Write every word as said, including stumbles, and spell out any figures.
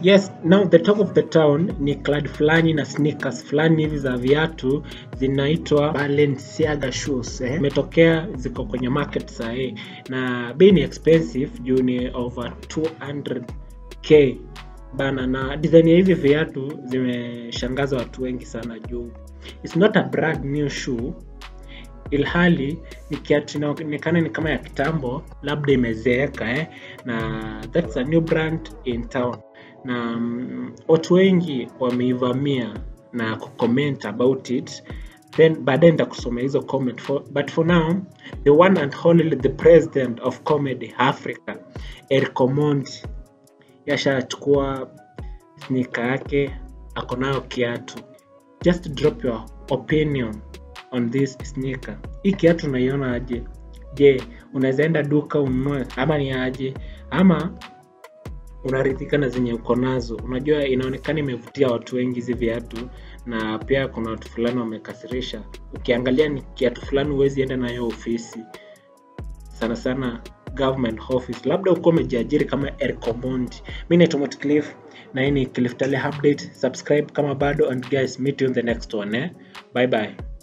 Yes, now the talk of the town ni clad fulani na sneakers fulani hivi za viatu zinaitwa Balenciaga shoes. Eh, metokea ziko kwenye market sahi na bei ni expensive juu ni over two hundred k bana, na design ya hivi viatu zimeshangaza watu wengi sana juu it's not a brand new shoe, ilhali ni kiatu inaonekana ni kama ya kitambo, labda imezeeka eh, na that's a new brand in town. Na watu wengi wameivamia na kucomment about it, then baadaye nitakusomea hizo comment for, but for now the one and only the president of comedy Africa Eric Moti yashachukua sneaker yake ako nayo kiatu. Just drop your opinion on this sneaker. Hii kiatu unaiona aje? Je, unaweza enda duka ununue ama ni aje? Ama unaridhika na zenye uko nazo? Unajua inaonekana imevutia watu wengi hizi viatu, na pia kuna watu fulani wamekasirisha. Ukiangalia ni kiatu fulani huwezi enda nayo ofisi, sana sana government office, labda uko umejiajiri kama Eric Moti. Mimi naitwa Moti na hii ni Cliff Daily Update. Subscribe kama bado, and guys, meet you in the next one eh? Bye bye.